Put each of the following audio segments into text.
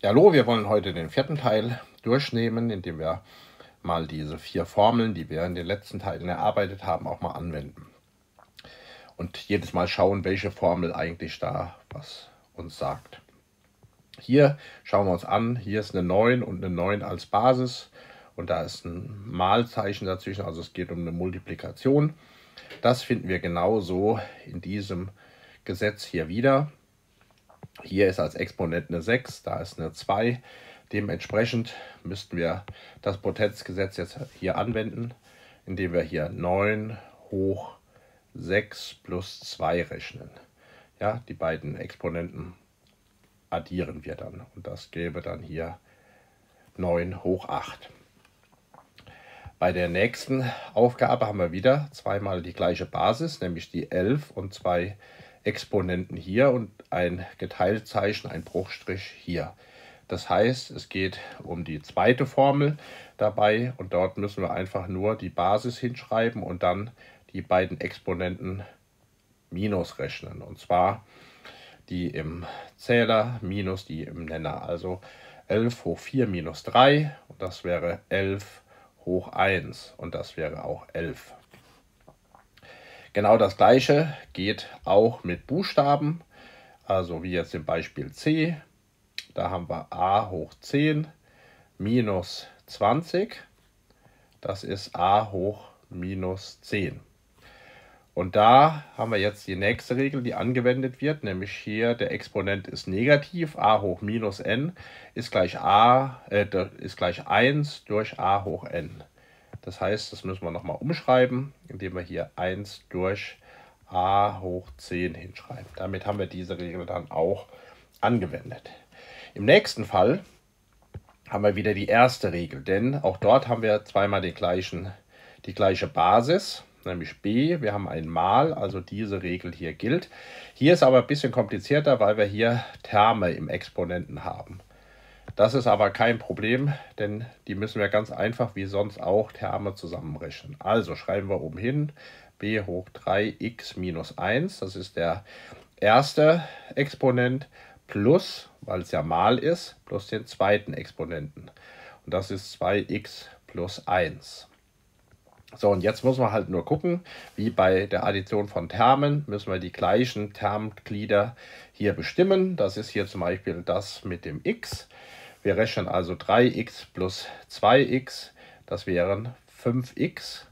Ja, hallo, wir wollen heute den vierten Teil durchnehmen, indem wir mal diese 4 Formeln, die wir in den letzten Teilen erarbeitet haben, auch mal anwenden. Und jedes Mal schauen, welche Formel eigentlich da was uns sagt. Hier schauen wir uns an, hier ist eine 9 und eine 9 als Basis. Und da ist ein Malzeichen dazwischen, also es geht um eine Multiplikation. Das finden wir genauso in diesem Gesetz hier wieder. Hier ist als Exponent eine 6, da ist eine 2. Dementsprechend müssten wir das Potenzgesetz jetzt hier anwenden, indem wir hier 9 hoch 6 plus 2 rechnen. Ja, die beiden Exponenten addieren wir dann und das gäbe dann hier 9 hoch 8. Bei der nächsten Aufgabe haben wir wieder zweimal die gleiche Basis, nämlich die 11 und 2 Exponenten hier und ein Geteiltzeichen, ein Bruchstrich hier. Das heißt, es geht um die zweite Formel dabei und dort müssen wir einfach nur die Basis hinschreiben und dann die beiden Exponenten minus rechnen. Und zwar die im Zähler minus die im Nenner. Also 11 hoch 4 minus 3 und das wäre 11 hoch 1 und das wäre auch 11. Genau das gleiche geht auch mit Buchstaben, also wie jetzt im Beispiel C. Da haben wir a hoch 10 minus 20, das ist a hoch minus 10. Und da haben wir jetzt die nächste Regel, die angewendet wird, nämlich hier der Exponent ist negativ, a hoch minus n ist gleich 1 durch a hoch n. Das heißt, das müssen wir nochmal umschreiben, indem wir hier 1 durch a hoch 10 hinschreiben. Damit haben wir diese Regel dann auch angewendet. Im nächsten Fall haben wir wieder die erste Regel, denn auch dort haben wir zweimal die gleiche Basis, nämlich b. Wir haben ein Mal, also diese Regel hier gilt. Hier ist aber ein bisschen komplizierter, weil wir hier Terme im Exponenten haben. Das ist aber kein Problem, denn die müssen wir ganz einfach wie sonst auch Terme zusammenrechnen. Also schreiben wir oben hin b hoch 3x minus 1, das ist der erste Exponent, plus, weil es ja mal ist, plus den zweiten Exponenten. Und das ist 2x plus 1. So, und jetzt muss man halt nur gucken, wie bei der Addition von Termen, müssen wir die gleichen Termglieder hier bestimmen. Das ist hier zum Beispiel das mit dem x. Wir rechnen also 3x plus 2x, das wären 5x.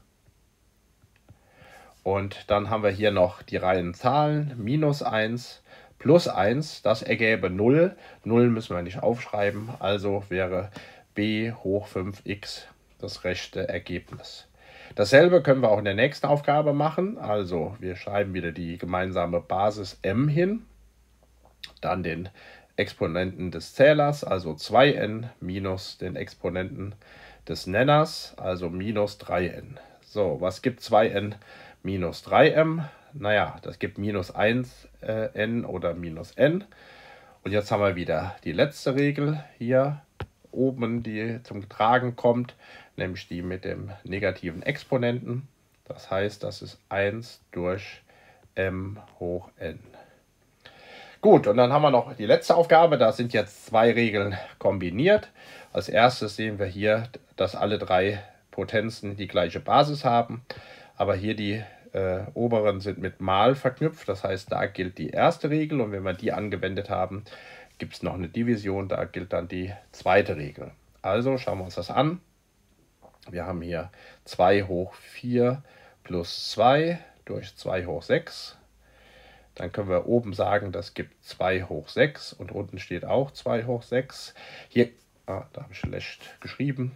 Und dann haben wir hier noch die reinen Zahlen, minus 1 plus 1, das ergäbe 0. 0 müssen wir nicht aufschreiben, also wäre b hoch 5x das rechte Ergebnis. Dasselbe können wir auch in der nächsten Aufgabe machen, also wir schreiben wieder die gemeinsame Basis m hin, dann den Exponenten des Zählers, also 2n, minus den Exponenten des Nenners, also minus 3n. So, was gibt 2n minus 3m? Naja, das gibt minus 1n oder minus n. Und jetzt haben wir wieder die letzte Regel hier oben, die zum Tragen kommt, nämlich die mit dem negativen Exponenten. Das heißt, das ist 1 durch m hoch n. Gut, und dann haben wir noch die letzte Aufgabe. Da sind jetzt 2 Regeln kombiniert. Als erstes sehen wir hier, dass alle 3 Potenzen die gleiche Basis haben. Aber hier die oberen sind mit Mal verknüpft. Das heißt, da gilt die erste Regel. Und wenn wir die angewendet haben, gibt es noch eine Division. Da gilt dann die zweite Regel. Also schauen wir uns das an. Wir haben hier 2 hoch 4 plus 2 durch 2 hoch 6. Dann können wir oben sagen, das gibt 2 hoch 6 und unten steht auch 2 hoch 6. Hier, da habe ich schlecht geschrieben.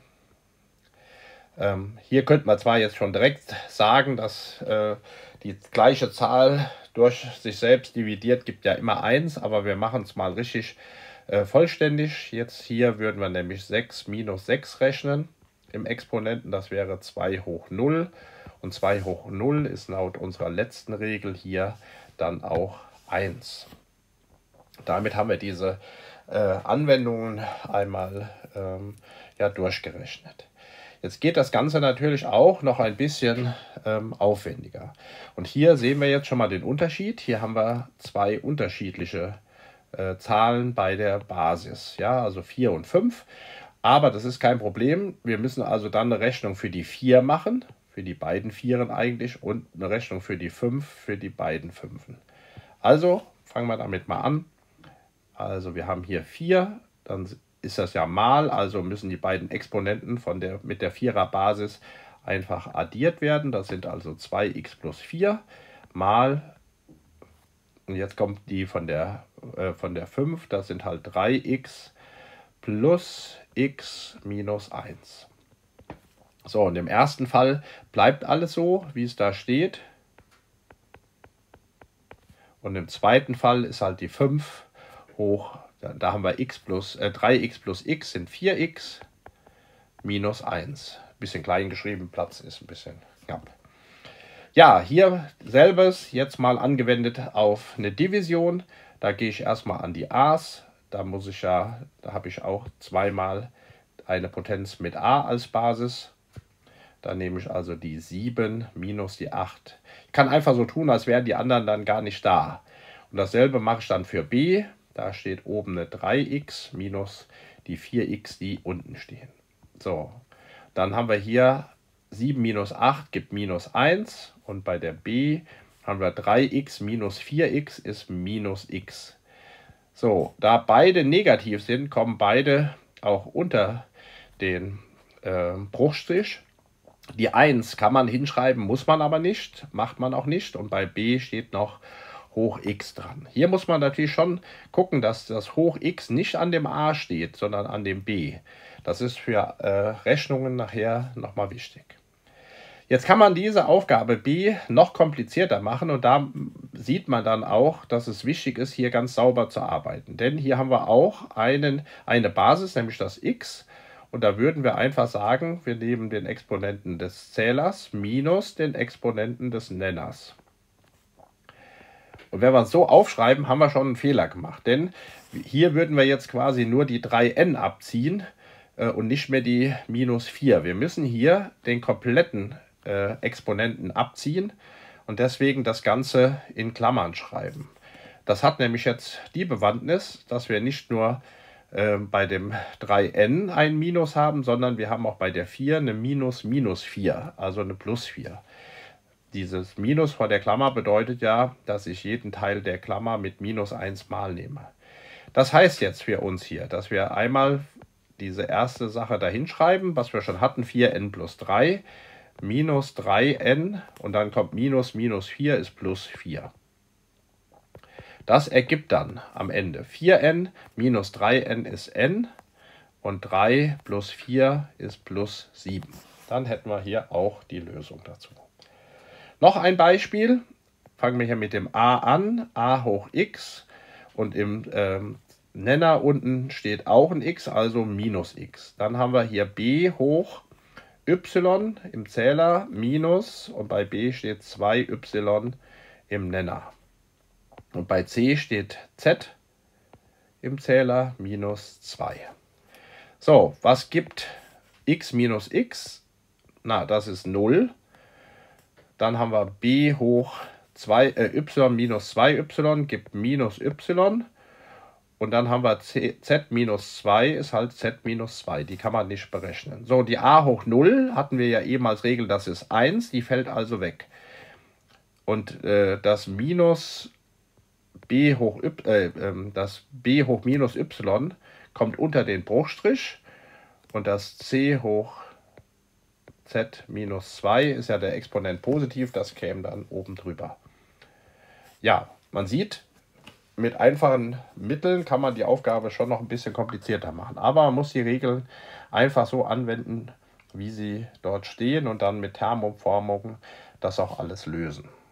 Hier könnte man zwar jetzt schon direkt sagen, dass die gleiche Zahl durch sich selbst dividiert gibt ja immer 1, aber wir machen es mal richtig vollständig. Jetzt hier würden wir nämlich 6 minus 6 rechnen im Exponenten, das wäre 2 hoch 0 und 2 hoch 0 ist laut unserer letzten Regel hier dann auch 1. Damit haben wir diese Anwendungen einmal durchgerechnet. Jetzt geht das Ganze natürlich auch noch ein bisschen aufwendiger. Und hier sehen wir jetzt schon mal den Unterschied. Hier haben wir 2 unterschiedliche Zahlen bei der Basis. Ja, also 4 und 5. Aber das ist kein Problem. Wir müssen also dann eine Rechnung für die 4 machen, für die beiden Vieren eigentlich, und eine Rechnung für die 5, für die beiden Fünfen. Also fangen wir damit mal an. Also wir haben hier 4, dann ist das ja mal, also müssen die beiden Exponenten mit der 4er Basis einfach addiert werden. Das sind also 2x plus 4 mal, und jetzt kommt die von der 5, das sind halt 3x plus x minus 1. So, und im ersten Fall bleibt alles so, wie es da steht. Und im zweiten Fall ist halt die 5 hoch, da haben wir 3x plus x sind 4x minus 1. Bisschen klein geschrieben, Platz ist ein bisschen knapp. Ja, hier selbes jetzt mal angewendet auf eine Division. Da gehe ich erstmal an die a's. Da habe ich auch zweimal eine Potenz mit a als Basis. Da nehme ich also die 7 minus die 8. Ich kann einfach so tun, als wären die anderen dann gar nicht da. Und dasselbe mache ich dann für b. Da steht oben eine 3x minus die 4x, die unten stehen. So, dann haben wir hier 7 minus 8 gibt minus 1. Und bei der b haben wir 3x minus 4x ist minus x. So, da beide negativ sind, kommen beide auch unter den Bruchstrich. Die 1 kann man hinschreiben, muss man aber nicht, macht man auch nicht. Und bei b steht noch hoch x dran. Hier muss man natürlich schon gucken, dass das hoch x nicht an dem a steht, sondern an dem b. Das ist für Rechnungen nachher nochmal wichtig. Jetzt kann man diese Aufgabe b noch komplizierter machen, und da sieht man dann auch, dass es wichtig ist, hier ganz sauber zu arbeiten. Denn hier haben wir auch eine Basis, nämlich das x. Und da würden wir einfach sagen, wir nehmen den Exponenten des Zählers minus den Exponenten des Nenners. Und wenn wir es so aufschreiben, haben wir schon einen Fehler gemacht. Denn hier würden wir jetzt quasi nur die 3n abziehen und nicht mehr die minus 4. Wir müssen hier den kompletten Exponenten abziehen und deswegen das Ganze in Klammern schreiben. Das hat nämlich jetzt die Bewandtnis, dass wir nicht nur bei dem 3n ein Minus haben, sondern wir haben auch bei der 4 eine minus 4, also eine plus 4. Dieses Minus vor der Klammer bedeutet ja, dass ich jeden Teil der Klammer mit minus 1 mal nehme. Das heißt jetzt für uns hier, dass wir einmal diese erste Sache dahin schreiben, was wir schon hatten, 4n plus 3, minus 3n, und dann kommt minus 4 ist plus 4. Das ergibt dann am Ende 4n minus 3n ist n und 3 plus 4 ist plus 7. Dann hätten wir hier auch die Lösung dazu. Noch ein Beispiel. Fangen wir hier mit dem a an, a hoch x, und im Nenner unten steht auch ein x, also minus x. Dann haben wir hier b hoch y im Zähler minus, und bei b steht 2y im Nenner. Und bei c steht z im Zähler minus 2. So, was gibt x minus x? Na, das ist 0. Dann haben wir b hoch y minus 2y gibt minus y. Und dann haben wir z minus 2 ist halt z minus 2. Die kann man nicht berechnen. So, die a hoch 0 hatten wir ja eben als Regel, das ist 1. Die fällt also weg. Und das minus das b hoch minus y kommt unter den Bruchstrich. Und das c hoch z minus 2 ist ja der Exponent positiv. Das käme dann oben drüber. Ja, man sieht, mit einfachen Mitteln kann man die Aufgabe schon noch ein bisschen komplizierter machen. Aber man muss die Regeln einfach so anwenden, wie sie dort stehen, und dann mit Termumformungen das auch alles lösen.